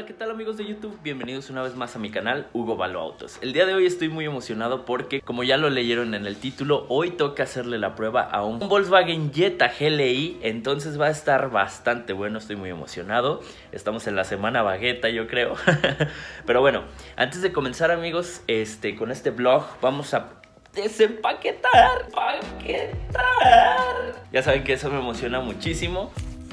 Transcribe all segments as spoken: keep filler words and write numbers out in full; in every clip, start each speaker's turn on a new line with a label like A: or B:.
A: Hola, ¿qué tal amigos de YouTube? Bienvenidos una vez más a mi canal, Hugo Valo Autos. El día de hoy estoy muy emocionado porque, como ya lo leyeron en el título, hoy toca hacerle la prueba a un Volkswagen Jetta G L I. Entonces va a estar bastante bueno, estoy muy emocionado. Estamos en la semana bagueta, yo creo. Pero bueno, antes de comenzar amigos, este, con este vlog vamos a desempaquetar, paquetar. Ya saben que eso me emociona muchísimo.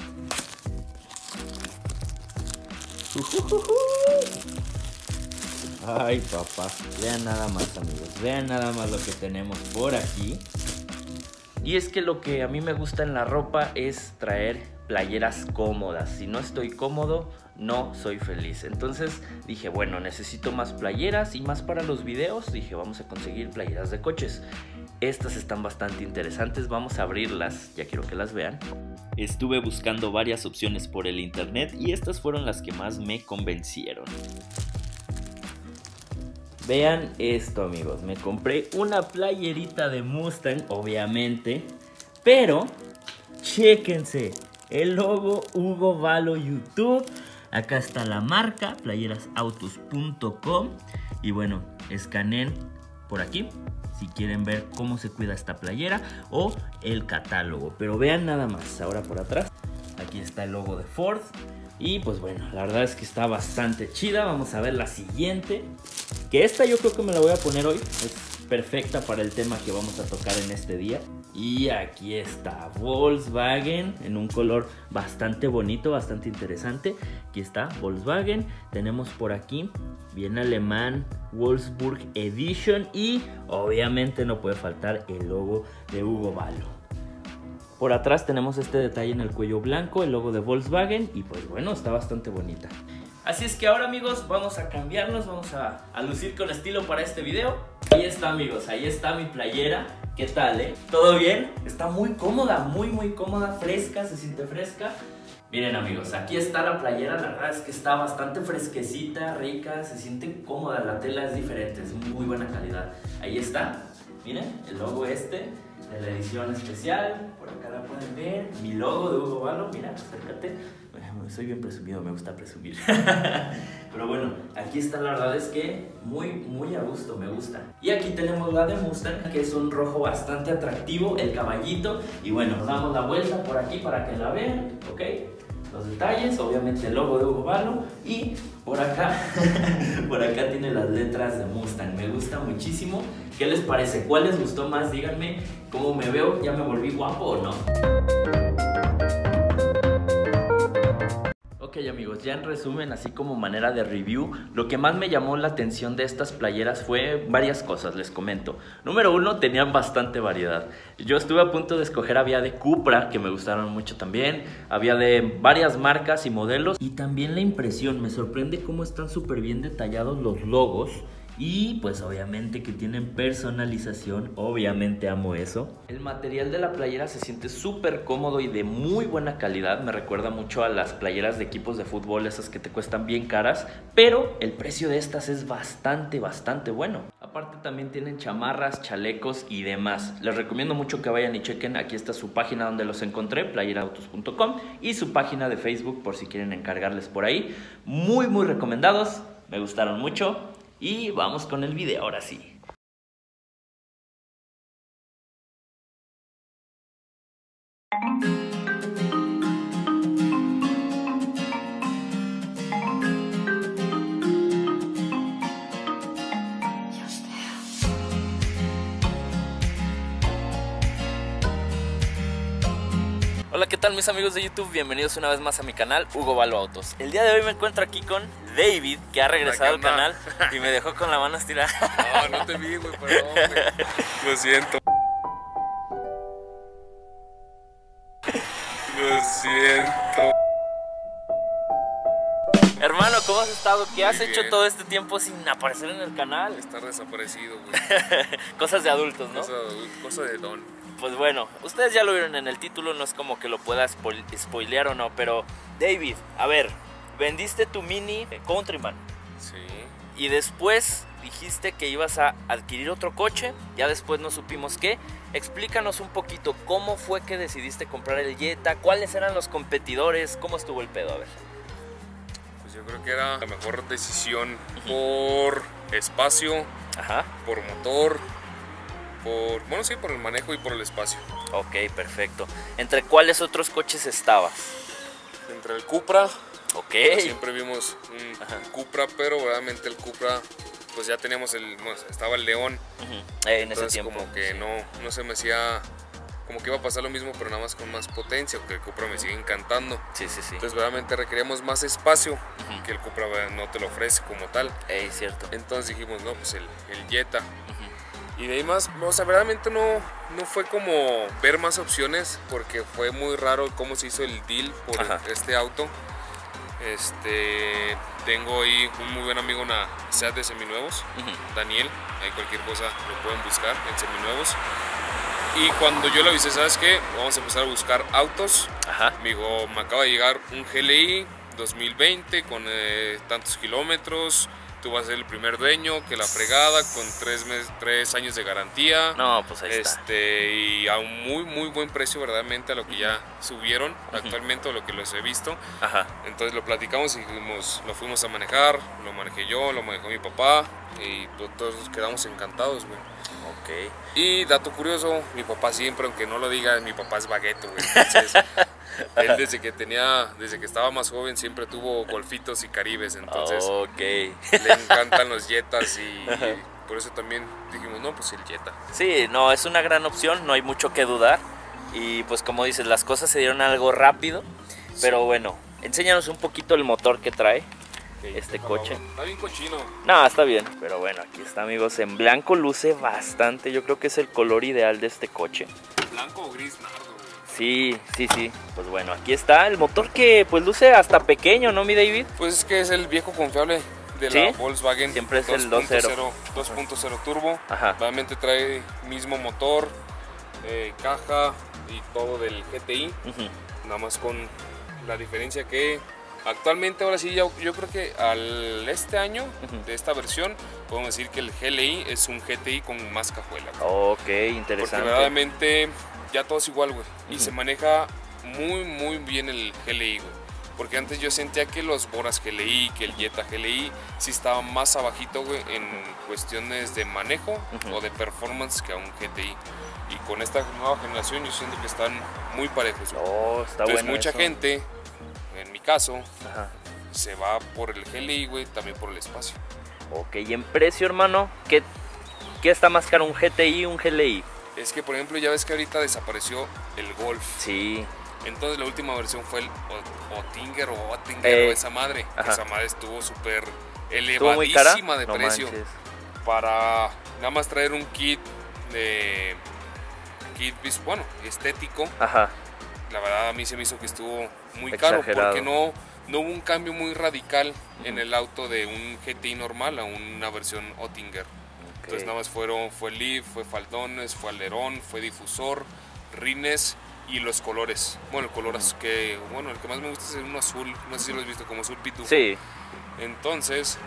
A: Ay, papá, vean nada más amigos, vean nada más lo que tenemos por aquí. Y es que lo que a mí me gusta en la ropa es traer playeras cómodas. Si no estoy cómodo, no soy feliz. Entonces dije, bueno, necesito más playeras y más para los videos. Dije, vamos a conseguir playeras de coches. Estas están bastante interesantes, vamos a abrirlas, ya quiero que las vean. Estuve buscando varias opciones por el internet y estas fueron las que más me convencieron. Vean esto amigos, me compré una playerita de Mustang, obviamente, pero chéquense, el logo Hugo Valo YouTube, acá está la marca, playeras autos punto com y bueno, escaneen por aquí si quieren ver cómo se cuida esta playera o el catálogo. Pero vean nada más, ahora por atrás, aquí está el logo de Ford. Y pues bueno, la verdad es que está bastante chida. Vamos a ver la siguiente, que esta yo creo que me la voy a poner hoy. Es perfecta para el tema que vamos a tocar en este día. Y aquí está Volkswagen en un color bastante bonito, bastante interesante. Aquí está Volkswagen. Tenemos por aquí bien alemán Wolfsburg Edition. Y obviamente no puede faltar el logo de Hugo Valo. Por atrás tenemos este detalle en el cuello blanco, el logo de Volkswagen. Y pues bueno, está bastante bonita. Así es que ahora amigos, vamos a cambiarnos, vamos a, a lucir con estilo para este video. Ahí está amigos, ahí está mi playera. ¿Qué tal, eh? ¿Todo bien? Está muy cómoda, muy muy cómoda, fresca, se siente fresca. Miren amigos, aquí está la playera, la verdad es que está bastante fresquecita, rica, se siente cómoda, la tela es diferente, es muy buena calidad. Ahí está, miren, el logo este de la edición especial, por acá la pueden ver, mi logo de Hugo Valo, mira, acércate, soy bien presumido, me gusta presumir. Pero bueno, aquí está, la verdad es que muy, muy a gusto, me gusta. Y aquí tenemos la de Mustang, que es un rojo bastante atractivo, el caballito. Y bueno, nos damos la vuelta por aquí para que la vean, ¿ok? Los detalles, obviamente el logo de Hugo Valo. Y por acá, por acá tiene las letras de Mustang, me gusta muchísimo. ¿Qué les parece? ¿Cuál les gustó más? Díganme cómo me veo, ¿ya me volví guapo o no? Ok amigos, ya en resumen, así como manera de review, lo que más me llamó la atención de estas playeras fue varias cosas, les comento. Número uno, tenían bastante variedad. Yo estuve a punto de escoger, había de Cupra, que me gustaron mucho también, había de varias marcas y modelos. Y también la impresión, me sorprende cómo están súper bien detallados los logos. Y pues obviamente que tienen personalización, obviamente amo eso. El material de la playera se siente súper cómodo y de muy buena calidad. Me recuerda mucho a las playeras de equipos de fútbol, esas que te cuestan bien caras. Pero el precio de estas es bastante, bastante bueno. Aparte también tienen chamarras, chalecos y demás. Les recomiendo mucho que vayan y chequen. Aquí está su página donde los encontré, playera autos punto com. Y su página de Facebook por si quieren encargarles por ahí. Muy, muy recomendados. Me gustaron mucho. Y vamos con el video, ahora sí. Hola, ¿qué tal mis amigos de YouTube? Bienvenidos una vez más a mi canal, Hugo Valo Autos. El día de hoy me encuentro aquí con David, que ha regresado al canal y me dejó con la mano estirada.
B: No, no te vi, güey, perdón, güey. Lo siento. Lo siento.
A: Hermano, ¿cómo has estado? ¿Qué has
B: Muy
A: hecho
B: bien.
A: todo este tiempo sin aparecer en el canal?
B: Estar desaparecido, güey.
A: Cosas de adultos, ¿no?
B: Cosa, cosa de don.
A: Pues bueno, ustedes ya lo vieron en el título, no es como que lo pueda spoil spoilear o no, pero David, a ver, vendiste tu Mini Countryman.
B: Sí.
A: Y después dijiste que ibas a adquirir otro coche, ya después no supimos qué. Explícanos un poquito cómo fue que decidiste comprar el Jetta, cuáles eran los competidores, cómo estuvo el pedo, a ver.
B: Pues Yo creo que era la mejor decisión por espacio,
A: Ajá.
B: por motor, por, bueno, sí, por el manejo y por el espacio.
A: Ok, perfecto. ¿Entre cuáles otros coches estabas?
B: Entre el Cupra,
A: Ok.
B: pues siempre vimos un Ajá. Cupra, pero realmente el Cupra, pues ya teníamos el, bueno, estaba el León.
A: Uh-huh. eh, en
B: Entonces,
A: ese tiempo.
B: como que no, no se me hacía, como que iba a pasar lo mismo, pero nada más con más potencia, porque el Cupra me sigue encantando.
A: Sí, sí, sí.
B: Entonces, realmente requeríamos más espacio, uh-huh. que el Cupra no te lo ofrece como tal.
A: Es cierto.
B: Entonces dijimos, no, pues el, el Jetta. Uh-huh. Y de ahí más, o sea, verdaderamente no, no fue como ver más opciones, porque fue muy raro cómo se hizo el deal por Ajá. este auto. Este, tengo ahí un muy buen amigo, una SEAT de seminuevos, uh-huh. Daniel, ahí cualquier cosa lo pueden buscar en seminuevos. Y cuando yo le avisé, ¿sabes qué? Vamos a empezar a buscar autos. Ajá. Me dijo, me acaba de llegar un G L I dos mil veinte con eh, tantos kilómetros. Tú vas a ser el primer dueño, que la fregada, con tres, mes, tres años de garantía.
A: No, pues ahí
B: este,
A: está.
B: Y a un muy, muy buen precio, verdaderamente, a lo que ya subieron uh-huh. actualmente, o lo que los he visto. Ajá. Entonces lo platicamos y fuimos, lo fuimos a manejar, lo manejé yo, lo manejó mi papá, y todos quedamos encantados, güey.
A: Ok.
B: Y dato curioso, mi papá siempre, aunque no lo diga, mi papá es bagueto, güey. Entonces, él desde que tenía, desde que estaba más joven siempre tuvo golfitos y caribes, entonces
A: okay.
B: le encantan los Jettas y, y por eso también dijimos, no, pues el Jetta.
A: Sí, no, es una gran opción, no hay mucho que dudar y pues como dices, las cosas se dieron algo rápido, sí. Pero bueno, enséñanos un poquito el motor que trae okay, este coche.
B: Está bien cochino.
A: No, está bien, pero bueno, aquí está, amigos, en blanco luce bastante, yo creo que es el color ideal de este coche.
B: Blanco o gris nardo.
A: Sí, sí, sí, pues bueno, aquí está el motor que pues luce hasta pequeño, ¿no, mi David?
B: Pues es que es el viejo confiable de
A: ¿Sí?
B: la Volkswagen.
A: Siempre es el dos
B: punto cero turbo. Ajá. Realmente trae mismo motor, eh, caja y todo del G T I. Uh-huh. Nada más con la diferencia que actualmente, ahora sí, yo, yo creo que al este año uh-huh. de esta versión podemos decir que el G L I es un G T I con más cajuela.
A: Ok, interesante.
B: Porque verdaderamente ya todo es igual, güey. Uh-huh. Y se maneja muy, muy bien el G L I, güey. Porque antes yo sentía que los Boras G L I, que el Jetta G L I, sí estaban más abajito, güey, en cuestiones de manejo uh-huh. o de performance que a un G T I. Y con esta nueva generación yo siento que están muy parejos.
A: Oh, está
B: Entonces
A: bueno
B: mucha
A: eso.
B: gente, en mi caso,
A: Ajá.
B: se va por el G L I, güey, también por el espacio.
A: Ok, y en precio, hermano, ¿qué, qué está más caro, un G T I o un G L I?
B: Es que, por ejemplo, ya ves que ahorita desapareció el Golf.
A: Sí.
B: Entonces la última versión fue el Oettinger o Oettinger
A: eh,
B: o esa madre.
A: Ajá.
B: Esa madre estuvo súper elevadísima de
A: no
B: precio.
A: Manches.
B: Para nada más traer un kit de kit, bueno, estético.
A: Ajá.
B: La verdad a mí se me hizo que estuvo muy caro porque no, no hubo un cambio muy radical uh-huh. en el auto de un G T I normal a una versión Oettinger. Okay. Entonces nada más fueron, fue leaf, fue faldones, fue alerón, fue difusor, rines y los colores. Bueno, el color uh-huh. que, bueno, el que más me gusta es el uno azul, no sé si lo has visto, como azul pitufo.
A: Sí.
B: Entonces,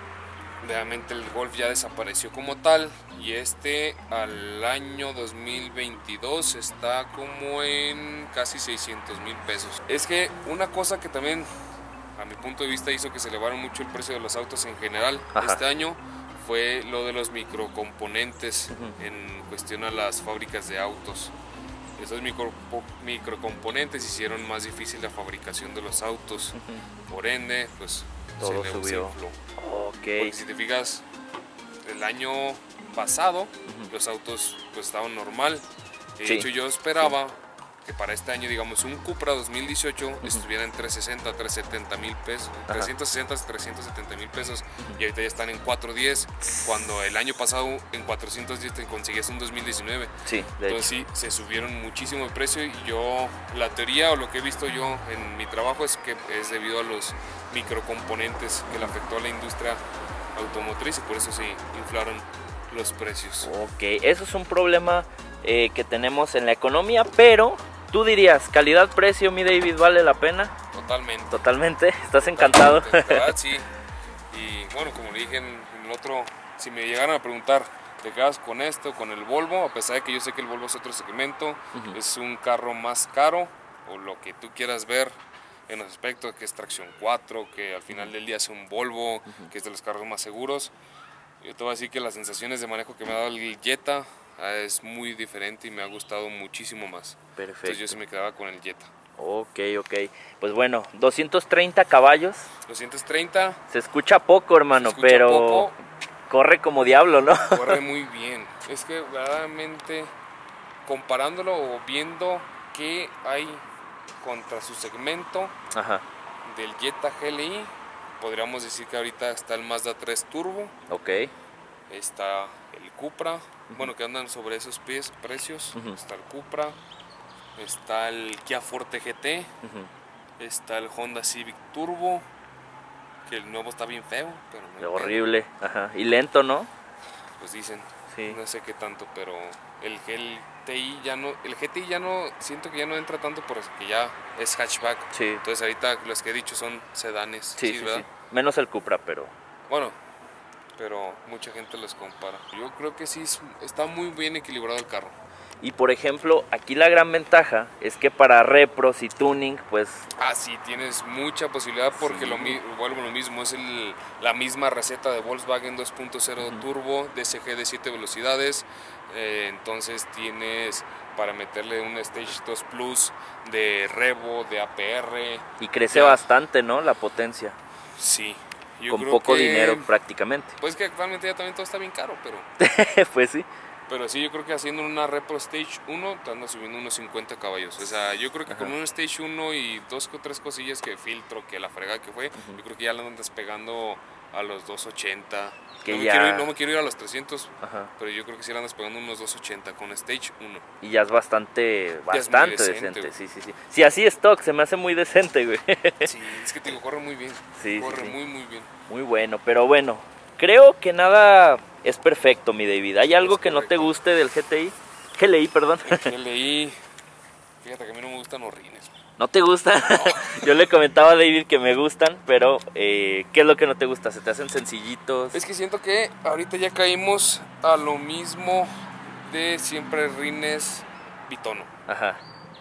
B: realmente el Golf ya desapareció como tal y este al año dos mil veintidós está como en casi seiscientos mil pesos. Es que una cosa que también a mi punto de vista hizo que se elevaron mucho el precio de los autos en general Ajá. este año fue lo de los microcomponentes uh-huh. en cuestión a las fábricas de autos. Esos micro, microcomponentes hicieron más difícil la fabricación de los autos, uh-huh. por ende pues
A: todo
B: se
A: subió.
B: Okay. Porque si te fijas, el año pasado uh-huh. los autos pues estaban normal. De sí. hecho yo esperaba sí. que para este año, digamos, un Cupra dos mil dieciocho uh-huh. estuviera en trescientos sesenta, trescientos setenta mil pesos, Ajá. trescientos sesenta, trescientos setenta mil pesos uh-huh. y ahorita ya están en cuatrocientos diez, cuando el año pasado en cuatrocientos diez te conseguías un dos mil diecinueve.
A: Sí, de
B: Entonces
A: hecho.
B: sí, se subieron muchísimo el precio y yo, la teoría o lo que he visto yo en mi trabajo es que es debido a los microcomponentes que le afectó a la industria automotriz y por eso se inflaron los precios.
A: Ok, eso es un problema eh, que tenemos en la economía, pero tú dirías, calidad-precio, mi David, ¿vale la pena?
B: Totalmente.
A: Totalmente, ¿estás encantado?
B: Totalmente, ¿verdad? Sí, y bueno, como le dije en, en el otro, si me llegaran a preguntar, ¿te quedas con esto, con el Volvo? A pesar de que yo sé que el Volvo es otro segmento, uh-huh. es un carro más caro, o lo que tú quieras ver, en los aspectos, que es tracción cuatro, que al final del día es un Volvo, uh-huh. que es de los carros más seguros. Yo te voy a decir que las sensaciones de manejo que me ha dado el Jetta es muy diferente y me ha gustado muchísimo más.
A: Perfecto.
B: Entonces yo sí me quedaba con el Jetta.
A: Ok, ok. Pues bueno, doscientos treinta caballos.
B: doscientos treinta.
A: Se escucha poco, hermano,
B: escucha
A: pero
B: poco,
A: corre como diablo, ¿no?
B: Corre muy bien. Es que verdaderamente comparándolo o viendo qué hay contra su segmento, ajá, del Jetta G L I, podríamos decir que ahorita está el Mazda tres Turbo.
A: Ok.
B: Está el Cupra, uh-huh. bueno, que andan sobre esos pies, precios. Uh-huh. Está el Cupra. Está el Kia Forte G T, uh-huh. está el Honda Civic Turbo, que el nuevo está bien feo, pero no
A: horrible, ajá, y lento, ¿no?
B: Pues dicen,
A: sí.
B: No sé qué tanto, pero el G T I ya no, el G T I ya no, siento que ya no entra tanto porque ya es hatchback.
A: Sí.
B: Entonces ahorita los que he dicho son sedanes,
A: sí,
B: sí,
A: sí,
B: ¿verdad?
A: Sí. Menos el Cupra, pero
B: bueno, pero mucha gente los compara. Yo creo que sí está muy bien equilibrado el carro.
A: Y por ejemplo, aquí la gran ventaja es que para repros y tuning, pues...
B: Ah, sí, tienes mucha posibilidad porque sí. lo vuelvo lo mismo, es el, la misma receta de Volkswagen dos punto cero uh-huh. Turbo, D S G de siete velocidades, eh, entonces tienes para meterle un Stage dos Plus de Revo, de A P R.
A: Y crece
B: ya.
A: bastante, ¿no? La potencia.
B: Sí. Yo
A: Con
B: creo
A: poco
B: que,
A: dinero prácticamente.
B: Pues que actualmente ya también todo está bien caro, pero...
A: pues sí.
B: Pero sí, yo creo que haciendo una Repro Stage uno te anda subiendo unos cincuenta caballos. O sea, yo creo que Ajá. con un Stage uno y dos o tres cosillas que filtro, que la fregada que fue, uh-huh. yo creo que ya la andas pegando a los doscientos ochenta.
A: Que
B: no,
A: ya...
B: me quiero ir, no me quiero ir a los trescientos,
A: Ajá.
B: pero yo creo que sí la andas pegando unos doscientos ochenta con Stage uno.
A: Y ya es bastante, bastante
B: es
A: decente.
B: decente,
A: sí, sí, sí. Sí, así stock, se me hace muy decente, güey.
B: Sí, es que te digo, corre muy bien.
A: Sí,
B: corre
A: sí, sí.
B: muy, muy bien.
A: Muy bueno, pero bueno, creo que nada es perfecto, mi David. ¿Hay algo que no te guste del G T I? G L I, perdón.
B: El G L I, fíjate que a mí no me gustan los rines.
A: ¿No te gustan? No. Yo le comentaba a David que me gustan, pero eh, ¿qué es lo que no te gusta? ¿Se te hacen sencillitos?
B: Es que siento que ahorita ya caímos a lo mismo de siempre rines bitono.
A: Ajá.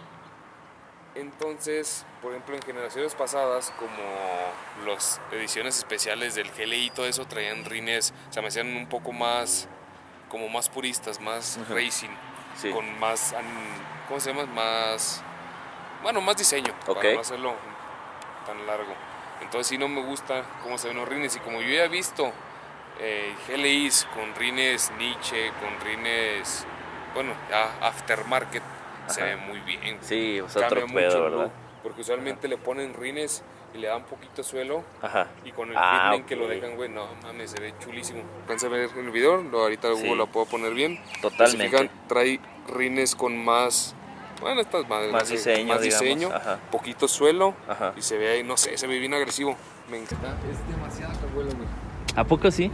B: Entonces, por ejemplo, en generaciones pasadas, como las ediciones especiales del G L I y todo eso, traían rines, o sea, me hacían un poco más, como más puristas, más uh-huh. racing, sí. con más, ¿cómo se llama? Más, bueno, más diseño, okay. para no hacerlo tan largo. Entonces sí no me gusta cómo se ven los rines, y como yo ya he visto eh, G L Is con rines Nietzsche, con rines, bueno, ya aftermarket, Ajá. se ve muy bien.
A: Sí, o sea, otro pedo, ¿verdad?
B: Look, porque usualmente Ajá. le ponen rines y le dan poquito suelo.
A: Ajá.
B: Y con el
A: ah,
B: fitment
A: okay.
B: que lo dejan, güey, no mames, se ve chulísimo. Alcanza a ver el video, lo, ahorita sí. lo puedo poner bien.
A: Totalmente.
B: Si fijan, trae rines con más, bueno, estas madres,
A: más
B: no sé,
A: diseño,
B: más
A: digamos.
B: diseño,
A: Ajá.
B: poquito suelo.
A: Ajá.
B: Y se ve ahí, no sé, se ve bien agresivo. Me encanta. Es demasiado cabuelo, güey.
A: ¿A poco sí?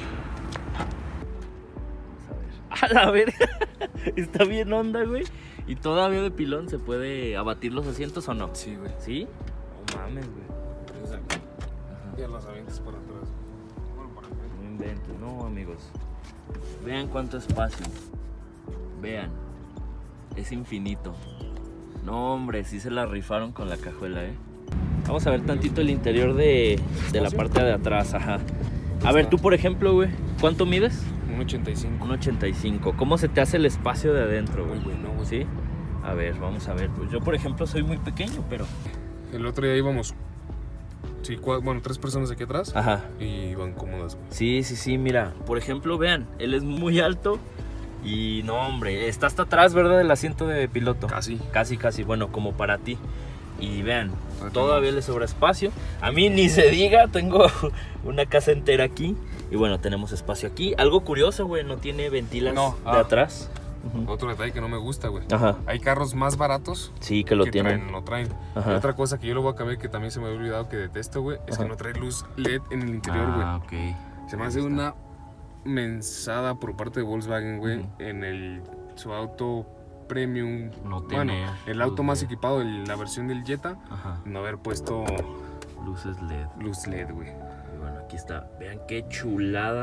A: Vamos a ver. A la verga. Está bien onda, güey. ¿Y todavía de pilón se puede abatir los asientos o no?
B: Sí, güey.
A: ¿Sí? No mames, güey.
B: Y a los avientos por atrás. Bueno, por atrás.
A: No inventes, no, amigos. Vean cuánto espacio. Vean. Es infinito. No, hombre, sí se la rifaron con la cajuela, eh. Vamos a ver tantito el interior de, de la parte de atrás, ajá. A ver, tú por ejemplo, güey, ¿cuánto mides?
B: un ochenta y cinco.
A: un ochenta y cinco. ¿Cómo se te hace el espacio de adentro, güey?
B: Muy bueno, güey.
A: ¿Sí? A ver, vamos a ver. Pues yo, por ejemplo, soy muy pequeño, pero...
B: El otro día íbamos... Sí, cuatro, bueno, tres personas aquí atrás.
A: Ajá.
B: Y iban cómodas, güey.
A: Sí, sí, sí, mira. Por ejemplo, vean, él es muy alto. Y no, hombre, está hasta atrás, ¿verdad? El asiento de piloto.
B: Casi.
A: Casi, casi. Bueno, como para ti. Y vean, todavía le sobra espacio. A mí ni se diga, tengo una casa entera aquí. Y bueno, tenemos espacio aquí. Algo curioso, güey, no tiene ventilas
B: no,
A: de
B: ah,
A: atrás.
B: Uh-huh. Otro detalle que no me gusta, güey.
A: Ajá.
B: Hay carros más baratos.
A: Sí, que lo
B: que
A: tienen.
B: Traen, no traen.
A: Ajá.
B: Y otra cosa que yo lo voy a cambiar, que también se me había olvidado que detesto, güey, es
A: Ajá.
B: que no trae luz L E D en el interior, güey.
A: Ah, ok.
B: Se me hace una mensada por parte de Volkswagen, güey, uh-huh. en el su auto premium,
A: no
B: bueno, el auto más
A: L E D.
B: equipado, la versión del Jetta,
A: Ajá.
B: no haber puesto
A: luces L E D.
B: Luz L E D, güey.
A: Y bueno, aquí está. Vean qué chulada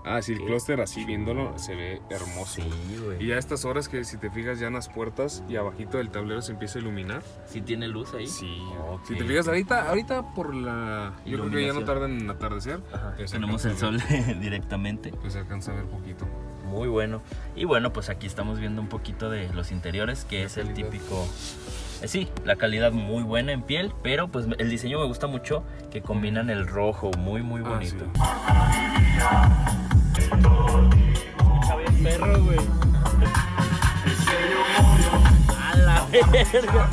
B: Ah, sí, el clúster así viéndolo se ve hermoso.
A: Sí, güey.
B: Y a estas horas que si te fijas ya en las puertas y abajito del tablero se empieza a iluminar.
A: ¿Sí tiene luz ahí?
B: Sí.
A: Okay.
B: Si te fijas ahorita, ahorita por la... Yo creo que ya no tarda en atardecer.
A: Ajá, tenemos el sol directamente.
B: Pues se alcanza a ver poquito.
A: Muy bueno. Y bueno, pues aquí estamos viendo un poquito de los interiores, que
B: la
A: es
B: calidad.
A: el típico... Eh, sí, la calidad muy buena en piel, pero pues el diseño me gusta mucho, que combinan el rojo, muy muy bonito.
B: Ah, sí.
A: Perro, güey. A la verga.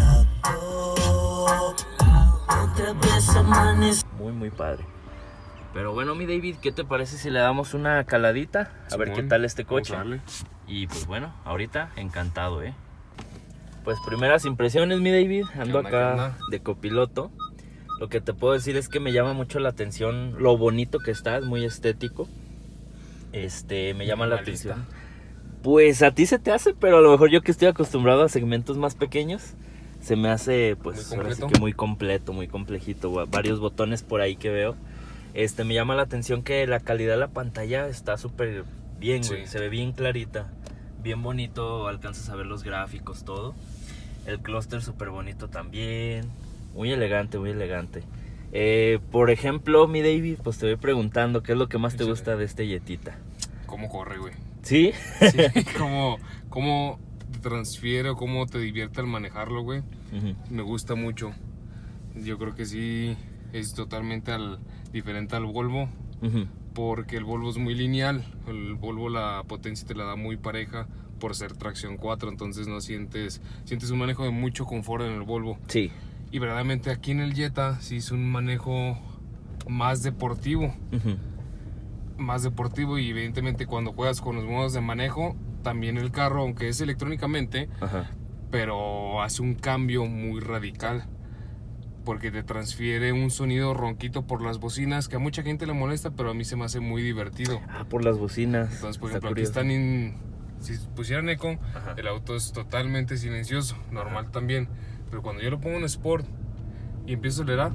A: Muy, muy padre. Pero bueno, mi David, ¿qué te parece si le damos una caladita? A
B: Simón,
A: ver qué tal este coche.
B: vamos a darle.
A: Y pues bueno, ahorita encantado, ¿eh? Pues primeras impresiones, mi David. Ando
B: onda,
A: acá
B: qué onda?
A: de copiloto. Lo que te puedo decir es que me llama mucho la atención lo bonito que está, es muy estético. Este, me llama la atención. Pues a ti se te hace, pero a lo mejor yo que estoy acostumbrado a segmentos más pequeños, se me hace pues
B: Muy
A: ahora sí
B: completo.
A: que muy completo, muy complejito, gua- varios botones por ahí que veo. Este, me llama la atención que la calidad de la pantalla está súper bien, güey,
B: Sí.
A: se ve bien clarita, bien bonito, alcanzas a ver los gráficos, todo. El clúster súper bonito también, muy elegante, muy elegante. Eh, por ejemplo, mi David, pues te voy preguntando, ¿qué es lo que más te
B: Sí.
A: gusta de este Jettita?
B: ¿Cómo corre, güey?
A: ¿Sí?
B: Sí, cómo, cómo te transfiere o cómo te divierte al manejarlo, güey.
A: Ujú.
B: Me gusta mucho. Yo creo que sí es totalmente al, diferente al Volvo,
A: Ujú.
B: porque el Volvo es muy lineal. El Volvo la potencia te la da muy pareja por ser tracción cuatro, entonces no sientes sientes un manejo de mucho confort en el Volvo.
A: Sí.
B: Y verdaderamente aquí en el Jetta sí es un manejo más deportivo.
A: Ujú.
B: más deportivo y evidentemente cuando juegas con los modos de manejo también el carro, aunque es electrónicamente,
A: Ajá.
B: pero hace un cambio muy radical porque te transfiere un sonido ronquito por las bocinas que a mucha gente le molesta, pero a mí se me hace muy divertido.
A: Ah, por las bocinas.
B: Entonces, por
A: Está
B: ejemplo, aquí
A: curioso.
B: están en, si pusieran eco,
A: Ajá.
B: el auto es totalmente silencioso, normal
A: Ajá.
B: también, pero cuando yo lo pongo en Sport y empiezo a acelerar,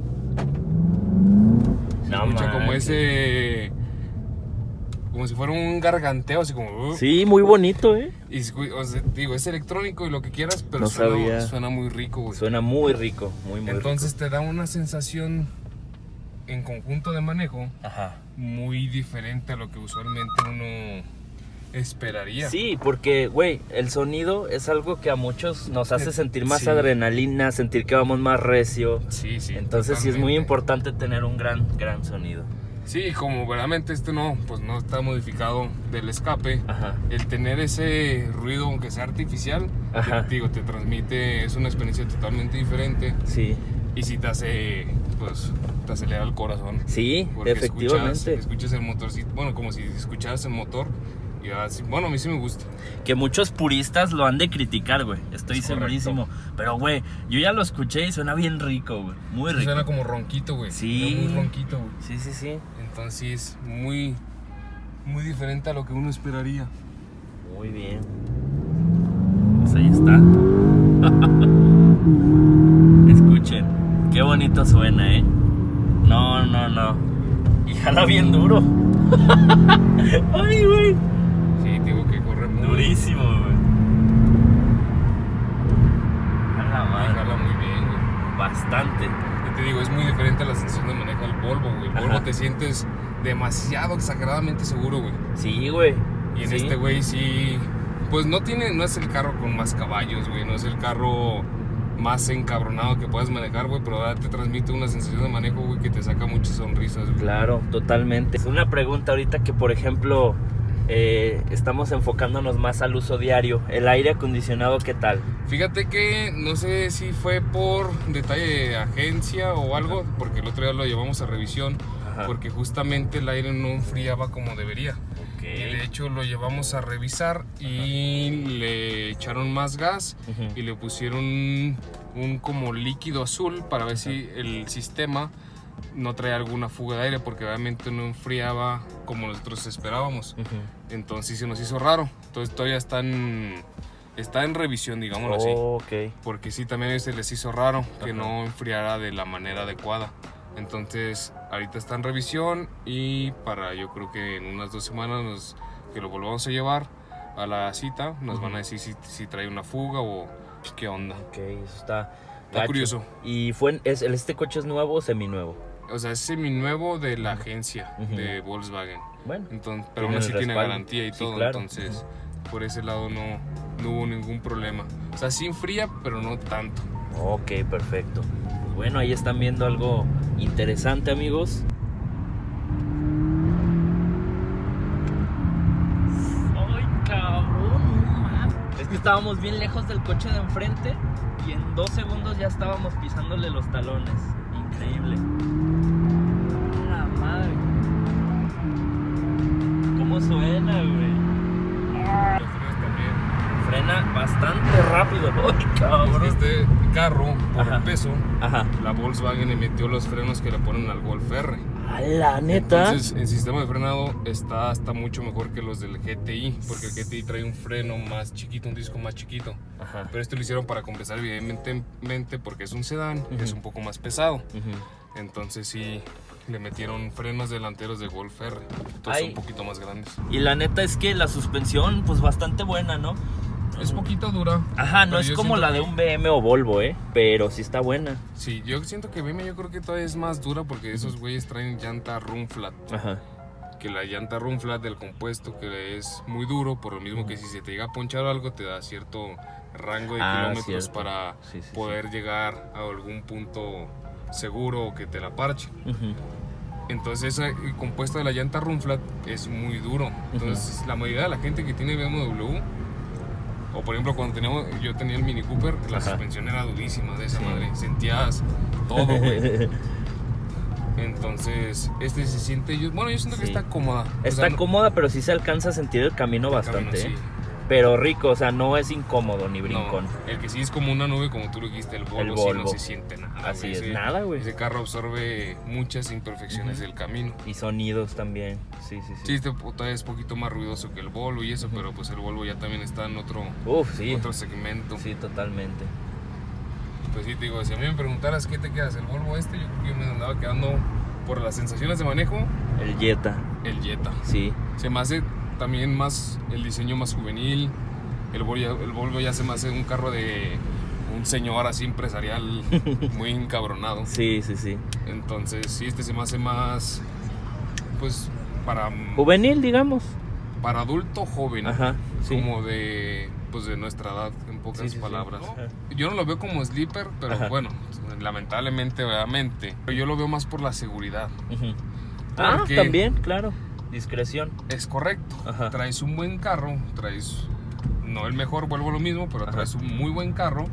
B: se
A: No
B: escucha como
A: manches.
B: ese, como si fuera un garganteo, así como... uh,
A: Sí, muy bonito, ¿eh?
B: Y escu- o sea, digo, es electrónico y lo que quieras, pero
A: No
B: suena,
A: sabía.
B: suena muy rico, güey.
A: Suena muy rico, muy, muy
B: Entonces te da una sensación en conjunto de manejo
A: rico. Ajá.
B: muy diferente a lo que usualmente uno esperaría.
A: Sí, porque, güey, el sonido es algo que a muchos nos hace
B: Eh,
A: sentir más
B: sí.
A: adrenalina, sentir que vamos más recio.
B: Sí, sí.
A: Entonces sí es muy
B: totalmente.
A: importante tener un gran, gran sonido.
B: Sí, como verdaderamente este no, pues no está modificado del escape.
A: Ajá.
B: El tener ese ruido, aunque sea artificial,
A: Ajá.
B: te, digo, te transmite, es una experiencia totalmente diferente.
A: Sí.
B: Y si te hace, pues, te acelera el corazón.
A: Sí,
B: Porque
A: efectivamente.
B: Escuchas, escuchas el motorcito, bueno, como si escucharas el motor. Y así, bueno, a mí sí me gusta.
A: Que muchos puristas lo han de criticar, güey. Estoy
B: Es correcto.
A: segurísimo. Pero, güey, yo ya lo escuché y suena bien rico, güey. Muy
B: Sí,
A: rico.
B: suena como ronquito, güey.
A: Sí.
B: Suena muy ronquito, güey.
A: Sí, sí, sí.
B: Entonces, muy, muy diferente a lo que uno esperaría.
A: Muy bien. Pues ahí está. Escuchen, qué bonito suena, ¿eh? No, no, no. Y jala bien duro. Ay, güey.
B: Sí, digo que corre muy,
A: Durísimo, güey. A la
B: muy,
A: madre.
B: jala muy bien, güey.
A: Bastante.
B: Yo te digo, es muy diferente a la sensación de manejo del Volvo, güey. El Volvo
A: Ajá.
B: te sientes demasiado exageradamente seguro, güey.
A: Sí, güey.
B: Y en
A: Sí.
B: este güey sí, pues no tiene, no es el carro con más caballos, güey, no es el carro más encabronado que puedas manejar, güey, pero ah, te transmite una sensación de manejo, güey, que te saca muchas sonrisas, güey.
A: Claro, totalmente. Es una pregunta ahorita que, por ejemplo, eh, estamos enfocándonos más al uso diario. El aire acondicionado, ¿qué tal?
B: Fíjate que no sé si fue por detalle de agencia o algo, porque el otro día lo llevamos a revisión,
A: Ajá.
B: porque justamente el aire no enfriaba como debería.
A: Ok.
B: Y de hecho lo llevamos a revisar y le echaron más gas
A: Ujú.
B: y le pusieron un, un como líquido azul para ver si el sistema no trae alguna fuga de aire, porque realmente no enfriaba como nosotros esperábamos.
A: Ujú.
B: Entonces se nos hizo raro. Entonces todavía está en, está en revisión, digámoslo así.
A: Oh, ok.
B: Porque sí, también se les hizo raro que
A: Ajá.
B: no enfriara de la manera adecuada. Entonces ahorita está en revisión y para yo creo que en unas dos semanas nos, que lo volvamos a llevar a la cita, nos uh-huh. van a decir si, si trae una fuga o qué onda.
A: Ok, eso está,
B: está curioso.
A: ¿Y fue, es, este coche es nuevo o seminuevo?
B: O sea, es seminuevo de la agencia uh-huh. de Volkswagen.
A: Bueno,
B: entonces, pero aún así tiene garantía y sí, todo, claro. Entonces uh-huh. por ese lado no, no hubo ningún problema. O sea, sí enfría, pero no tanto.
A: Ok, perfecto. Pues bueno, ahí están viendo algo interesante, amigos. ¡Ay, cabrón! No mames. Es que estábamos bien lejos del coche de enfrente y en dos segundos ya estábamos pisándole los talones. Increíble. ¡La madre! ¿Cómo suena, güey?
B: Ah. Los frenos también.
A: Frena bastante rápido. ¡Ay, cabrón!
B: Este carro, por Ajá. el peso,
A: Ajá.
B: la Volkswagen le metió los frenos que le ponen al Golf R.
A: ¡A la neta!
B: Entonces, el sistema de frenado está, está mucho mejor que los del G T I, porque el G T I trae un freno más chiquito, un disco más chiquito. Ajá. Pero esto lo hicieron para compensar, evidentemente, porque es un sedán, uh-huh. es un poco más pesado. Uh-huh. Entonces, sí, le metieron frenos delanteros de Golf R, entonces un poquito más grandes.
A: Y la neta es que la suspensión, pues bastante buena, ¿no?
B: Es poquito dura.
A: Ajá, no es como la de un B M o Volvo, ¿eh? Pero sí está buena.
B: Sí, yo siento que B M yo creo que todavía es más dura porque esos güeyes traen llanta Run Flat. Ajá. Que la llanta Run Flat del compuesto que es muy duro, por lo mismo que si se te llega a ponchar algo te da cierto rango de ah, kilómetros cierto. para sí, sí, poder sí. llegar a algún punto seguro o que te la parche. Uh-huh. Entonces ese el compuesto de la llanta Run Flat es muy duro. Entonces uh-huh. la mayoría de la gente que tiene B M W, o por ejemplo cuando teníamos, yo tenía el Mini Cooper, la Ajá. suspensión era durísima de esa sí. madre, sentías todo, güey. Entonces, este se siente, yo, bueno, yo siento sí. que está cómoda.
A: Está
B: o sea,
A: cómoda, pero sí se alcanza a sentir el camino el bastante, camino, sí. ¿eh? Pero rico, o sea, no es incómodo ni brincón.
B: No, el que sí es como una nube, como tú lo dijiste, el Volvo, el Volvo. Sí no se siente nada.
A: Así
B: güey.
A: es,
B: ese,
A: nada, güey.
B: Ese carro absorbe muchas imperfecciones uh-huh. del camino.
A: Y sonidos también, sí, sí, sí.
B: Sí, este todavía es un poquito más ruidoso que el Volvo y eso, uh-huh. pero pues el Volvo ya también está en otro,
A: Uf, sí.
B: otro segmento.
A: Sí, totalmente.
B: Pues sí, te digo, si a mí me preguntaras qué te quedas, el Volvo este, yo creo que yo me andaba quedando por las sensaciones de manejo.
A: El Jetta.
B: El Jetta.
A: Sí.
B: Se me hace también más el diseño más juvenil. El Volvo, el Volvo ya se me hace un carro de un señor así empresarial muy encabronado.
A: Sí, sí, sí.
B: Entonces, sí, este se me hace más, pues, para...
A: juvenil, digamos.
B: Para adulto joven.
A: Ajá, sí.
B: Como de, pues, de nuestra edad, en pocas sí, sí, palabras. Sí. Yo no lo veo como sleeper, pero Ajá. bueno, lamentablemente, obviamente. Pero yo lo veo más por la seguridad. Uh-huh.
A: Ah, también, claro. Discreción.
B: Es correcto. Ajá. Traes un buen carro, traes... no el mejor, vuelvo a lo mismo, pero Ajá. traes un muy buen carro.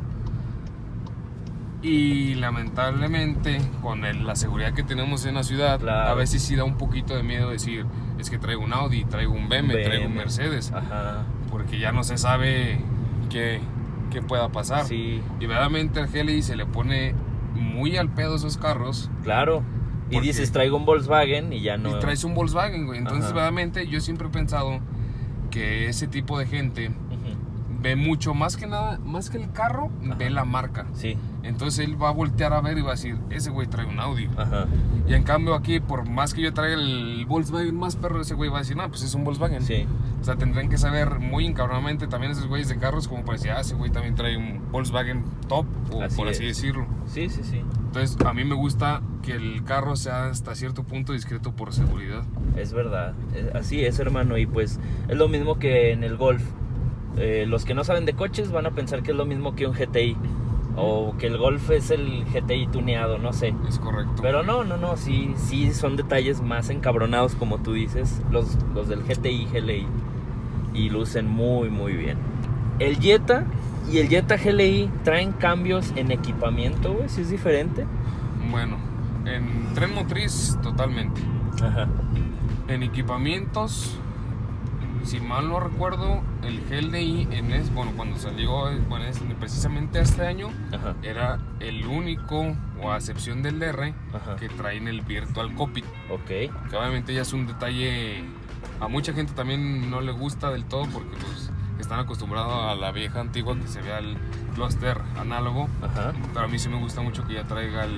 B: Y lamentablemente, con el, la seguridad que tenemos en la ciudad, claro. a veces sí da un poquito de miedo decir, es que traigo un Audi, traigo un B M, B M. traigo un Mercedes. Ajá. Porque ya no se sabe qué, qué pueda pasar. Sí. Y verdaderamente al G L I se le pone muy al pedo esos carros.
A: Claro. Y dices, traigo un Volkswagen y ya no...
B: Y traes un Volkswagen, güey. Entonces, Ajá. verdaderamente, yo siempre he pensado que ese tipo de gente uh-huh. ve mucho, más que nada, más que el carro, Ajá. ve la marca. Sí. Entonces él va a voltear a ver y va a decir, ese güey trae un Audi. Ajá. Y en cambio aquí, por más que yo traiga el Volkswagen más perro, ese güey va a decir, no, pues es un Volkswagen. Sí. O sea, tendrán que saber muy encabronadamente también esos güeyes de carros como para decir, ah, ese güey también trae un Volkswagen top, o así por así es. decirlo.
A: Sí, sí, sí.
B: Entonces a mí me gusta que el carro sea hasta cierto punto discreto por seguridad.
A: Es verdad, así es, hermano. Y pues es lo mismo que en el Golf. Eh, los que no saben de coches van a pensar que es lo mismo que un G T I. O que el Golf es el G T I tuneado, no sé.
B: Es correcto.
A: Pero no, no, no, sí, sí son detalles más encabronados, como tú dices, los, los del G T I, G L I. Y lucen muy, muy bien. El Jetta y el Jetta G L I traen cambios en equipamiento, güey, ¿sí es diferente?
B: Bueno, en tren motriz, totalmente. Ajá. En equipamientos... Si mal no recuerdo, el G L I, en es, bueno, cuando salió, bueno, es, precisamente este año, Ajá. era el único, o a excepción del R, Ajá. que traen el Virtual Cockpit. Ok. Que obviamente ya es un detalle, a mucha gente también no le gusta del todo porque pues están acostumbrados a la vieja antigua que se vea el cluster análogo. Ajá. Pero a mí sí me gusta mucho que ya traiga el,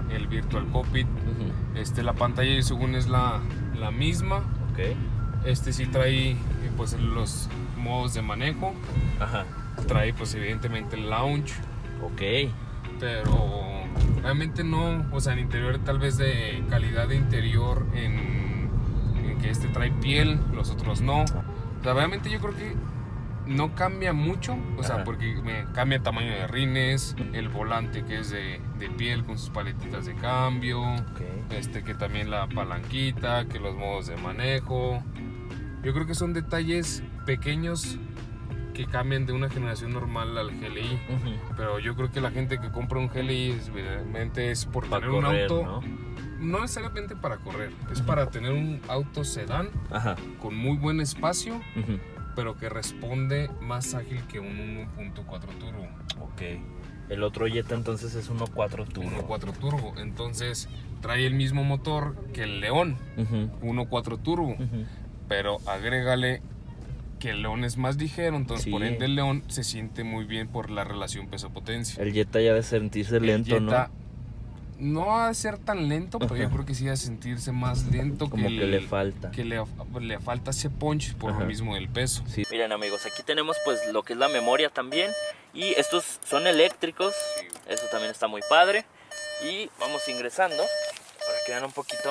B: el Virtual Cockpit.
A: Uh-huh.
B: Este, la pantalla según es la, la misma.
A: Okay.
B: Este sí trae pues los modos de manejo.
A: Ajá.
B: Trae pues evidentemente el lounge.
A: Ok.
B: Pero realmente no, o sea, en interior tal vez de calidad de interior en, en que este trae piel, los otros no. O sea, realmente yo creo que no cambia mucho, o sea,
A: Ajá.
B: porque me cambia el tamaño de rines, el volante que es de, de piel con sus paletitas de cambio,
A: Okay.
B: este que también la palanquita, que los modos de manejo. Yo creo que son detalles pequeños que cambian de una generación normal al G L I.
A: Uh-huh.
B: Pero yo creo que la gente que compra un G L I es, realmente es por
A: Para
B: tener
A: correr,
B: un auto,
A: ¿no?
B: no necesariamente para correr, es para tener un auto sedán
A: Ajá.
B: con muy buen espacio,
A: Uh-huh.
B: pero que responde más ágil que un uno punto cuatro turbo.
A: Ok. El otro Jetta entonces es uno punto cuatro turbo.
B: uno punto cuatro turbo, entonces trae el mismo motor que el León,
A: Uh-huh.
B: uno punto cuatro turbo,
A: Uh-huh.
B: pero agrégale que el León es más ligero, entonces
A: Sí.
B: por ende el León se siente muy bien por la relación peso-potencia.
A: El Jetta ya debe sentirse
B: El
A: lento,
B: Jetta
A: ¿no?
B: no va a ser tan lento, pero yo
A: Ajá.
B: creo que sí va a sentirse más lento.
A: Como
B: que,
A: que
B: el-
A: le falta.
B: Que le, le falta ese punch por
A: Ajá.
B: lo mismo del peso.
A: Sí. Miren amigos, aquí tenemos pues lo que es la memoria también. Y estos son eléctricos.
B: Sí.
A: Eso también está muy padre. Y vamos ingresando para que vean un poquito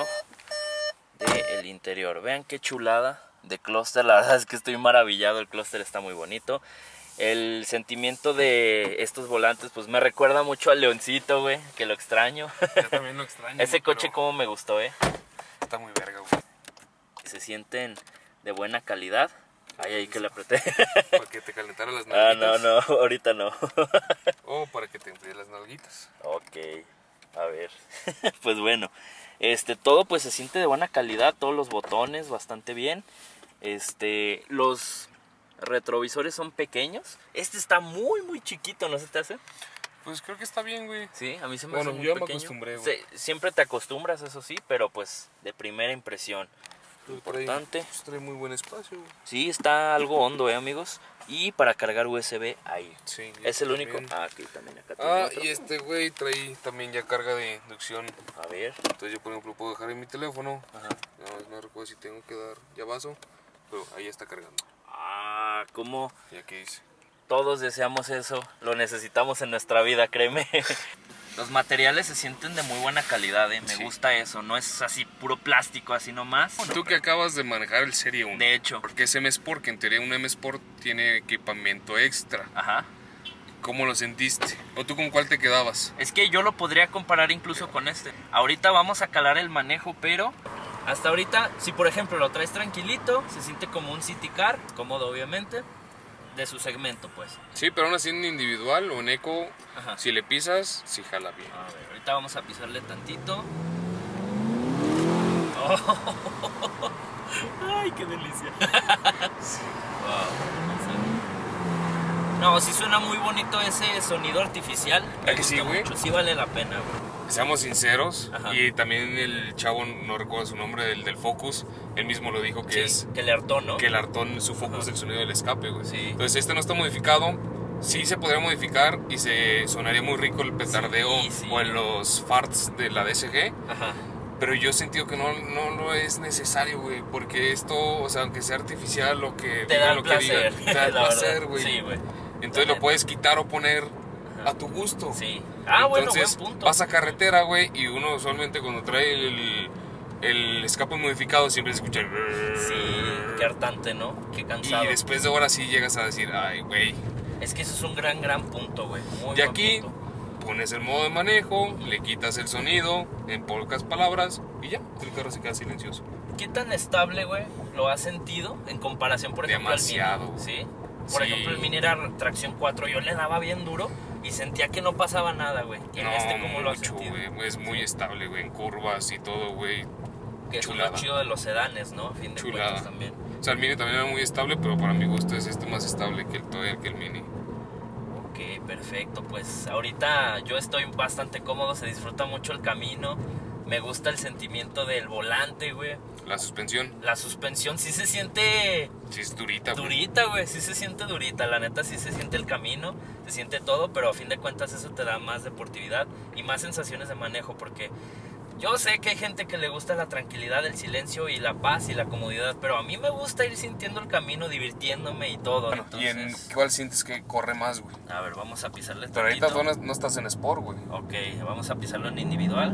A: del interior. Vean qué chulada de clúster. La verdad es que estoy maravillado. El clúster está muy bonito. El sentimiento de estos volantes pues me recuerda mucho al Leoncito, güey, que lo extraño.
B: Yo también lo extraño.
A: Ese
B: pero
A: coche como me gustó, eh.
B: está muy verga, güey.
A: Se sienten de buena calidad. Ay, ahí que le apreté.
B: Para que te calentara las
A: Ah,
B: nalguitas.
A: no, no, ahorita no.
B: O para que te enfríes las nalguitas.
A: Ok, a ver. Pues bueno, este, todo pues se siente de buena calidad, todos los botones bastante bien. Este, los retrovisores son pequeños. Este está muy, muy chiquito, ¿no se te hace?
B: Pues creo que está bien, güey.
A: Sí, a mí se me
B: Bueno,
A: hace muy
B: yo me
A: pequeño.
B: acostumbré, güey.
A: Se- siempre te acostumbras, eso sí, pero pues de primera impresión. Importante.
B: Trae, pues, trae muy buen espacio, güey.
A: Sí, está algo hondo, eh, amigos. Y para cargar U S B ahí.
B: Sí,
A: Es el
B: también.
A: único. Ah, aquí también acá tiene
B: Ah,
A: otro.
B: y este güey trae también ya carga de inducción.
A: A ver.
B: Entonces yo por ejemplo puedo dejar en mi teléfono.
A: Ajá.
B: No, no recuerdo si tengo que dar llavazo, pero ahí ya está cargando.
A: Ah, cómo
B: Y aquí dice.
A: todos deseamos eso, lo necesitamos en nuestra vida, créeme. Los materiales se sienten de muy buena calidad, ¿eh? Me
B: Sí.
A: gusta eso, no es así puro plástico, así nomás.
B: Tú que acabas de manejar el Serie uno.
A: De hecho.
B: Porque es M Sport, que en teoría un M Sport tiene equipamiento extra.
A: Ajá.
B: ¿Cómo lo sentiste? ¿O tú con cuál te quedabas?
A: Es que yo lo podría comparar incluso con este. Ahorita vamos a calar el manejo, pero hasta ahorita, si por ejemplo lo traes tranquilito, se siente como un city car, cómodo obviamente, de su segmento pues.
B: Sí, pero aún así en individual o en eco,
A: Ajá.
B: si le pisas, sí jala bien.
A: A ver, ahorita vamos a pisarle tantito. Oh. Ay, qué delicia. Wow. No, sí suena muy bonito ese sonido artificial. Me
B: ¿A que sí,
A: gusta
B: güey?
A: mucho, sí vale la pena, güey.
B: Seamos sinceros,
A: Ajá.
B: y también el chavo, no recuerdo su nombre, del, del Focus, él mismo lo dijo que
A: Sí,
B: es
A: que le hartó, ¿no?
B: que el Artón, su Focus
A: Ajá.
B: del sonido del escape, güey.
A: Sí.
B: Entonces este no está modificado, sí se podría modificar y se sonaría muy rico el petardeo
A: Sí, sí.
B: o en los farts de la D S G.
A: Ajá.
B: Pero yo he sentido que no, no, no es necesario, güey, porque esto, o sea, aunque sea artificial, lo que
A: Te
B: diga,
A: da
B: lo
A: el
B: que diga,
A: placer.
B: te da el
A: la
B: placer,
A: verdad.
B: güey.
A: Sí, güey.
B: Entonces lo puedes quitar o poner a tu gusto.
A: Sí. Ah, bueno,
B: Entonces,
A: buen punto.
B: vas a carretera, güey, y uno usualmente cuando trae el, el escape modificado siempre se escucha el...
A: Sí, qué hartante, ¿no? Qué cansado.
B: Y después de horas sí llegas a decir, ay, güey.
A: Es que eso es un gran, gran punto, güey. Muy
B: Y
A: buen
B: aquí
A: punto.
B: pones el modo de manejo, le quitas el sonido, en pocas palabras, y ya, el carro se queda silencioso.
A: ¿Qué tan estable, güey, lo has sentido en comparación, por ejemplo,
B: Demasiado.
A: al Mini? ¿Sí? Por
B: Sí.
A: ejemplo, el Mini era tracción cuatro, yo le daba bien duro y sentía que no pasaba nada, güey. En
B: No,
A: este, ¿cómo lo has
B: mucho,
A: sentido?
B: güey, es muy estable, güey, en curvas y todo, güey.
A: Que eso es
B: chulada.
A: lo chido de los sedanes, ¿no? A fin de
B: Chulada.
A: cuentas también.
B: O sea, el Mini también era muy estable, pero para mi gusto es este más estable que el, todavía que el Mini.
A: Ok, perfecto. Pues ahorita yo estoy bastante cómodo, se disfruta mucho el camino. Me gusta el sentimiento del volante, güey.
B: La suspensión.
A: La suspensión sí se siente...
B: Sí es durita, güey.
A: Durita, güey, sí se siente durita. La neta sí se siente el camino, se siente todo, pero a fin de cuentas eso te da más deportividad y más sensaciones de manejo, porque yo sé que hay gente que le gusta la tranquilidad, el silencio y la paz y la comodidad, pero a mí me gusta ir sintiendo el camino, divirtiéndome y todo.
B: Bueno,
A: entonces...
B: ¿y en cuál sientes que corre más, güey?
A: A ver, vamos a pisarle
B: Pero ahorita
A: tantito.
B: tú no, no estás en Sport, güey.
A: Ok, vamos a pisarlo en individual.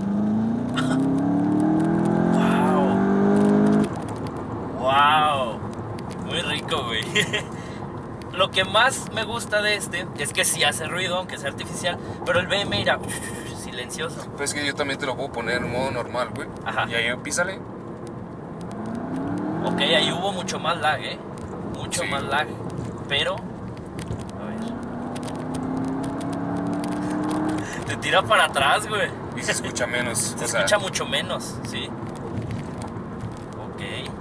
A: ¡Wow! ¡Wow! Muy rico, güey. Lo que más me gusta de este es que sí hace ruido, aunque sea artificial, pero el B M mira, silencioso.
B: Pues es que yo también te lo puedo poner en modo normal, güey.
A: Ajá.
B: Y ahí písale.
A: Ok, ahí hubo mucho más lag, ¿eh? Mucho
B: Sí.
A: más lag. Pero... A ver... Te tira para atrás, güey.
B: Y se escucha menos.
A: Se
B: o sea,
A: escucha mucho menos, ¿sí? Ok.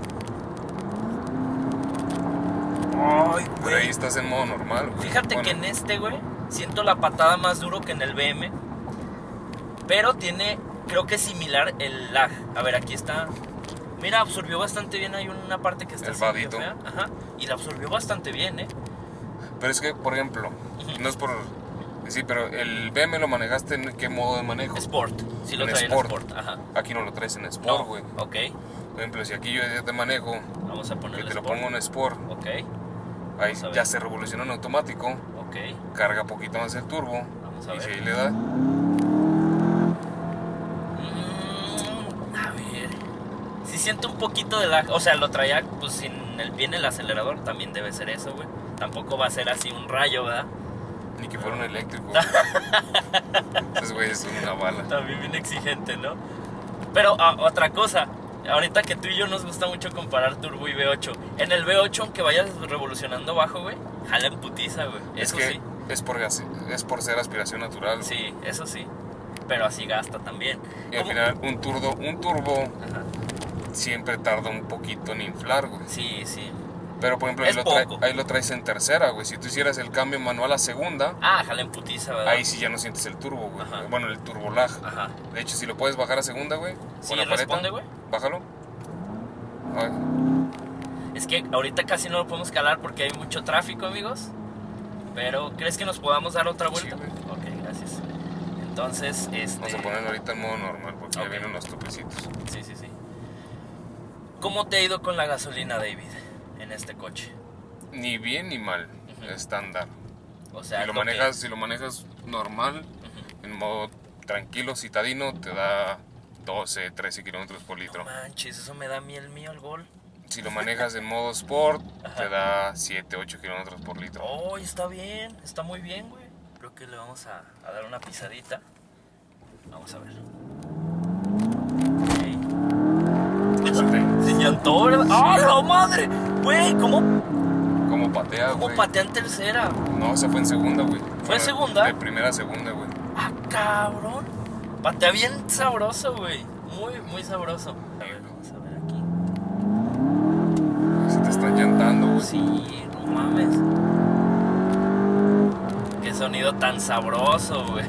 A: Ay,
B: Pero ahí
A: güey.
B: estás en modo normal, güey.
A: Fíjate
B: Bueno,
A: que en este, güey, siento la patada más duro que en el B M. Pero tiene, creo que similar el lag. A ver, aquí está. Mira, absorbió bastante bien. Hay una parte que está
B: El
A: así medio
B: vadito.
A: fea. Ajá. Y la absorbió bastante bien, ¿eh?
B: Pero es que, por ejemplo, no es por... Sí, pero el B M lo manejaste en qué modo de manejo.
A: Sport. Sí lo
B: En
A: trae en
B: Sport.
A: Sport. Ajá.
B: Aquí no lo traes en Sport,
A: No.
B: güey.
A: Ok.
B: Por ejemplo, si aquí yo ya te manejo,
A: Vamos a
B: que
A: ponerle
B: te lo
A: Sport.
B: pongo en Sport,
A: Ok.
B: ahí
A: Vamos a ver.
B: ya se revoluciona en automático,
A: Ok.
B: carga poquito más el turbo,
A: Vamos a
B: y si
A: ver.
B: ahí le da,
A: Mm, a ver. Si siento un poquito de lag. O sea, lo traía pues sin el, bien el acelerador. También debe ser eso, güey. Tampoco va a ser así un rayo, ¿verdad?
B: ni que fuera un eléctrico. Esos güeyes son una bala.
A: También bien exigente, ¿no? Pero ah, otra cosa. Ahorita que tú y yo nos gusta mucho comparar turbo y V ocho. En el V ocho, aunque vayas revolucionando bajo, güey, jala en putiza, güey.
B: Es
A: Eso
B: que
A: sí.
B: es, por, gas- es por ser aspiración natural. güey.
A: Sí, eso sí. Pero así gasta también.
B: Y al
A: ¿Cómo?
B: final un turbo, un turbo
A: Ajá.
B: siempre tarda un poquito en inflar, güey.
A: Sí, sí.
B: Pero por ejemplo, ahí
A: Es
B: lo, trae-
A: poco.
B: ahí lo traes en tercera, güey. Si tú hicieras el cambio manual a segunda,
A: Ah, jala en putiza, ¿verdad?
B: ahí sí ya no sientes el turbo, güey.
A: Ajá.
B: Bueno, el turbo lag.
A: Ajá.
B: De hecho, si lo puedes bajar a segunda, güey.
A: Sí,
B: con la paleta,
A: responde, güey.
B: Bájalo. Ay,
A: Es que ahorita casi no lo podemos calar porque hay mucho tráfico, amigos. Pero, ¿crees que nos podamos dar otra vuelta?
B: Sí, güey.
A: Ok, gracias. Entonces, este...
B: Vamos a ponerlo ahorita en modo normal porque
A: Ok.
B: ya vienen los topecitos.
A: Sí, sí, sí. ¿Cómo te ha ido con la gasolina, David, en este coche?
B: Ni bien ni mal,
A: Ujú.
B: estándar.
A: O sea,
B: Si lo,
A: lo que-
B: manejas, si lo manejas normal,
A: Ujú.
B: en modo tranquilo, citadino, te da doce, trece kilómetros por litro.
A: Manches, eso me da miel mío el gol.
B: Si lo manejas en modo sport,
A: Ajá.
B: te da siete, ocho kilómetros por litro.
A: Oh, está bien, está muy bien, güey. Creo que le vamos a, a dar una pisadita. Vamos a ver. Ok.
B: Fíjate
A: Se llantó, ¿verdad? ¡Ah, la madre! Güey, ¿cómo,
B: cómo patea,
A: cómo
B: güey.
A: patea en tercera?
B: No, esa fue en segunda, güey.
A: ¿Fue en segunda?
B: De primera a segunda, güey.
A: ¡Ah, cabrón! Patea bien sabroso, güey. Muy, muy sabroso. A ver, vamos a ver aquí.
B: Se te están llantando, güey.
A: Sí, no mames. Qué sonido tan sabroso, güey.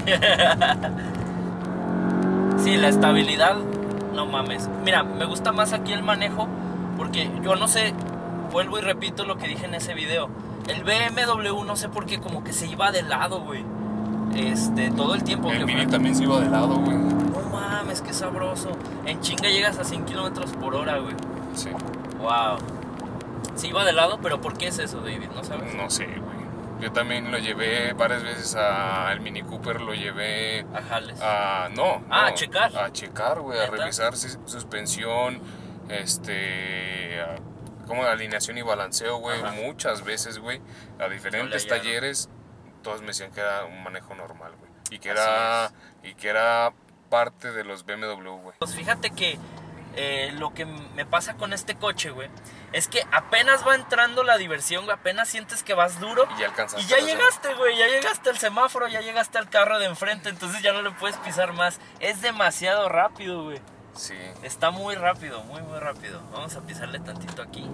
A: Sí, la estabilidad, no mames. Mira, me gusta más aquí el manejo porque yo no sé, vuelvo y repito lo que dije en ese video. El B M W no sé por qué como que se iba de lado, güey. Este, todo el tiempo
B: El
A: que
B: Mini
A: fue.
B: también se iba de lado, güey.
A: No mames, qué sabroso. En chinga llegas a cien kilómetros por hora, güey.
B: Sí.
A: Wow. Se iba de lado, pero ¿por qué es eso, David? ¿No sabes?
B: No sé, güey. Yo también lo llevé varias veces al Mini Cooper, lo llevé
A: A jales.
B: a... No,
A: Ah,
B: no,
A: a checar.
B: A checar, güey, a
A: ¿Neta?
B: revisar si- suspensión, este... a- como alineación y balanceo, güey.
A: Ajá.
B: Muchas veces, güey, a diferentes
A: hallaron.
B: talleres, todos me decían que era un manejo normal, güey. Y que
A: Así
B: era... Y que era parte de los B M W, güey.
A: Pues fíjate que eh, lo que me pasa con este coche, güey, es que apenas va entrando la diversión, güey, apenas sientes que vas duro.
B: Y ya alcanzaste.
A: Y ya
B: a hacer-
A: llegaste, güey, ya llegaste al semáforo, ya llegaste al carro de enfrente, entonces ya no le puedes pisar más. Es demasiado rápido, güey.
B: Sí.
A: Está muy rápido, muy, muy rápido. Vamos a pisarle tantito aquí.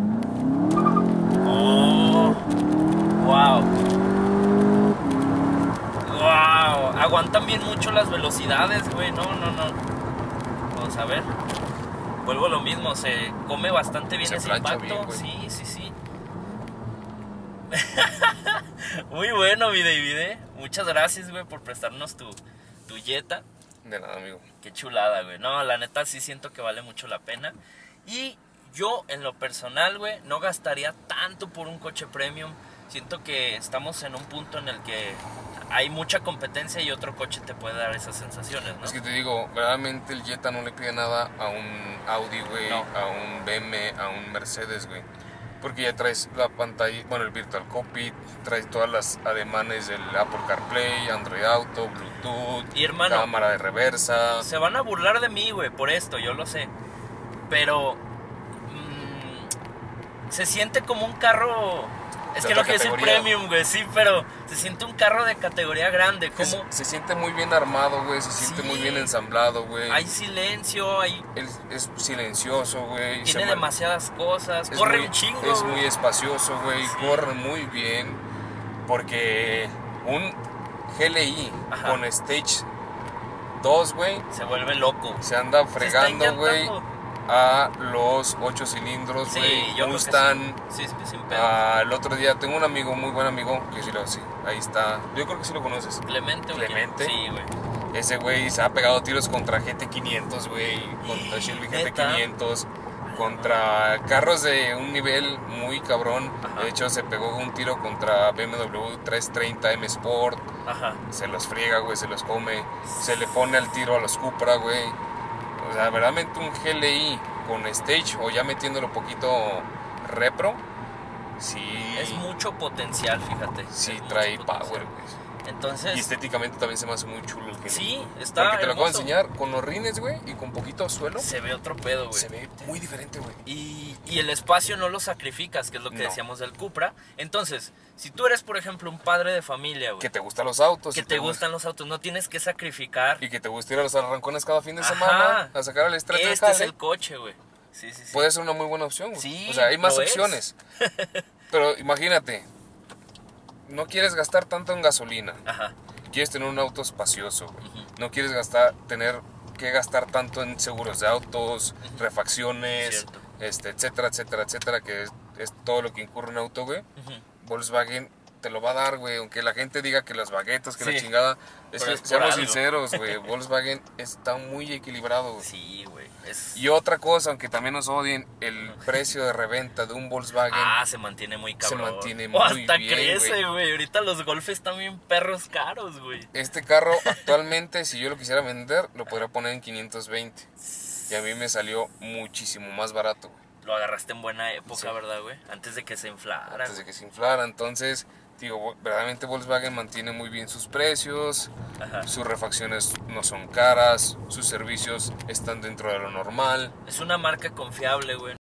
A: Oh, wow. Wow. Aguantan bien mucho las velocidades, güey. No, no, no. vamos a ver. Vuelvo a lo mismo, se come bastante bien
B: Se
A: ese
B: plancha
A: impacto.
B: bien,
A: sí, sí, sí. Muy bueno, mi David, ¿eh? Muchas gracias, güey, por prestarnos tu, tu Jetta.
B: De nada, amigo.
A: Qué chulada, güey. No, la neta sí siento que vale mucho la pena. Y yo, en lo personal, güey, no gastaría tanto por un coche premium. Siento que estamos en un punto en el que hay mucha competencia y otro coche te puede dar esas sensaciones, ¿no?
B: Es que te digo, verdaderamente el Jetta no le pide nada a un Audi, güey,
A: No.
B: a un B M, a un Mercedes, güey. Porque ya traes la pantalla, bueno, el Virtual Cockpit, traes todas las ademanes del Apple CarPlay, Android Auto, Bluetooth,
A: Y, hermano,
B: cámara de reversa.
A: Se van a burlar de mí, güey, por esto, yo lo sé. Pero mmm, se siente como un carro. Es
B: De
A: que no
B: otra
A: quiero decir
B: categoría.
A: premium, güey, sí, pero se siente un carro de categoría grande.
B: Que se,
A: Como
B: se siente muy bien armado, güey, se siente
A: Sí.
B: muy bien ensamblado, güey.
A: hay silencio, hay,
B: Es, es silencioso, güey.
A: tiene
B: se ma-
A: demasiadas cosas,
B: es
A: corre
B: muy-
A: un chingo.
B: Es
A: güey.
B: muy espacioso, güey,
A: Sí.
B: corre muy bien. Porque un G L I
A: Ajá.
B: con Stage dos, güey,
A: Se vuelve loco.
B: se anda
A: Se está
B: fregando, güey,
A: encantando.
B: a los ocho cilindros,
A: Sí,
B: güey.
A: yo creo que
B: Mustang.
A: sí. Sí, sí, sin pedo.
B: Ah, el otro día tengo un amigo, muy buen amigo, que sí lo sí, ahí está. Yo creo que sí lo conoces.
A: Clemente, güey.
B: Clemente.
A: Sí, güey.
B: Ese güey se ha pegado tiros contra G T quinientos, güey, contra Shelby G T
A: ¿Neta?
B: quinientos, contra carros de un nivel muy cabrón.
A: Ajá.
B: De hecho, se pegó un tiro contra B M W trescientos treinta M Sport.
A: Ajá.
B: Se los friega, güey, se los come. Se le pone al tiro a los Cupra, güey. O sea, verdaderamente un G L I con Stage o ya metiéndolo poquito repro, sí,
A: Es mucho potencial, fíjate.
B: sí
A: Es mucho
B: trae
A: potencial.
B: power, güey.
A: Entonces,
B: Y estéticamente también se me hace muy chulo el G L I.
A: sí, está
B: Porque te lo acabo de
A: hermoso.
B: enseñar con los rines, güey, y con poquito suelo.
A: Se ve otro pedo, güey.
B: Se ve muy diferente, güey.
A: Y, y el espacio no lo sacrificas, que es lo que
B: No.
A: decíamos del Cupra. Entonces, si tú eres, por ejemplo, un padre de familia, güey,
B: Que te gustan los autos.
A: que
B: y
A: te gustan los autos, no tienes que sacrificar.
B: Y que te gusta ir a los arrancones cada fin de
A: Ajá.
B: semana a sacar el estrés del
A: Este es
B: jale.
A: el coche, güey. Sí, sí, sí.
B: Puede ser una muy buena opción, güey.
A: Sí,
B: O sea, hay más
A: lo es.
B: opciones. Pero imagínate, no quieres gastar tanto en gasolina.
A: Ajá.
B: Quieres tener un auto espacioso, güey. No quieres gastar, tener que gastar tanto en seguros de autos, refacciones,
A: Cierto.
B: este, etcétera, etcétera, etcétera, que es, es todo lo que incurre un auto, güey.
A: Ujú.
B: Volkswagen te lo va a dar, güey. Aunque la gente diga que las baguetas, que
A: Sí.
B: la chingada. Es
A: Pero
B: que,
A: es por
B: seamos
A: algo.
B: sinceros, güey. Volkswagen está muy equilibrado, güey.
A: Sí, güey. Es...
B: Y otra cosa, aunque también nos odien, el precio de reventa de un Volkswagen.
A: Ah, se mantiene muy cabrón.
B: mantiene
A: O
B: muy
A: hasta
B: bien,
A: crece,
B: güey.
A: güey. Ahorita los Golf están bien perros caros, güey.
B: Este carro actualmente, si yo lo quisiera vender, lo podría poner en quinientos veinte. Y a mí me salió muchísimo más barato, güey.
A: Lo agarraste en buena época,
B: Sí.
A: ¿verdad, güey? Antes de que se inflara.
B: Antes de que se inflara. Entonces, digo, verdaderamente Volkswagen mantiene muy bien sus precios.
A: Ajá.
B: Sus refacciones no son caras. Sus servicios están dentro de lo normal.
A: Es una marca confiable, güey.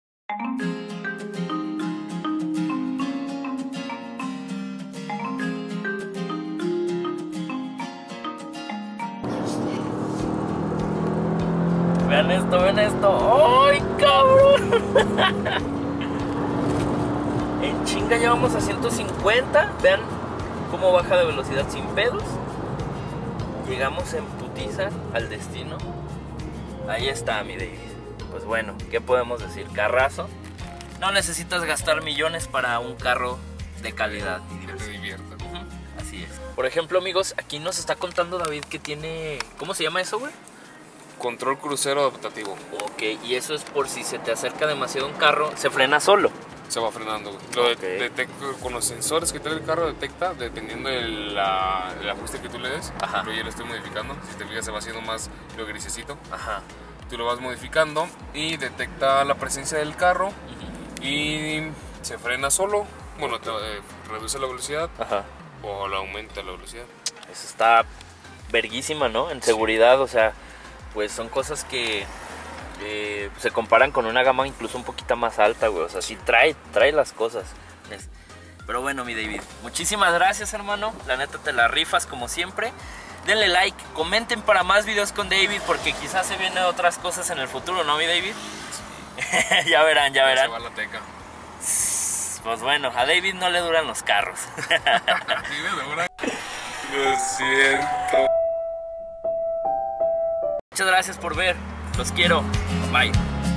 A: Vean esto, vean esto. ¡Ay, cabrón! En chinga ya vamos a ciento cincuenta. Vean cómo baja de velocidad sin pedos. Llegamos en putiza al destino. Ahí está, mi David. Pues bueno, ¿qué podemos decir? Carrazo. No necesitas gastar millones para un carro de calidad y
B: Que te
A: diversión.
B: divierta.
A: Ujú, así es. Por ejemplo, amigos, aquí nos está contando David que tiene... ¿Cómo se llama eso, güey?
B: Control crucero adaptativo.
A: Ok, y eso es por si se te acerca demasiado un carro, se frena solo.
B: Se va frenando, güey. Lo de-
A: Ok.
B: detecta con los sensores que trae el carro, detecta dependiendo del la, el ajuste que tú le des.
A: Ajá.
B: Yo ya lo estoy modificando. Si te fijas, se va haciendo más lo grisecito.
A: Ajá.
B: Tú lo vas modificando y detecta la presencia del carro
A: Ujú.
B: y se frena solo. Bueno, te, eh, reduce la velocidad
A: Ajá.
B: o la aumenta la velocidad.
A: Eso está verguísima, ¿no? En seguridad, o sea, pues son cosas que eh, se comparan con una gama incluso un poquito más alta, güey. O sea, sí trae, trae las cosas. Es- Pero bueno, mi David, muchísimas gracias, hermano. La neta te la rifas como siempre. Denle like, comenten para más videos con David, porque quizás se vienen otras cosas en el futuro, ¿no, mi David? Ya verán, ya
B: Se
A: verán.
B: va la teca.
A: Pues bueno, a David no le duran los carros.
B: Lo siento.
A: Muchas gracias por ver. Los quiero. Bye.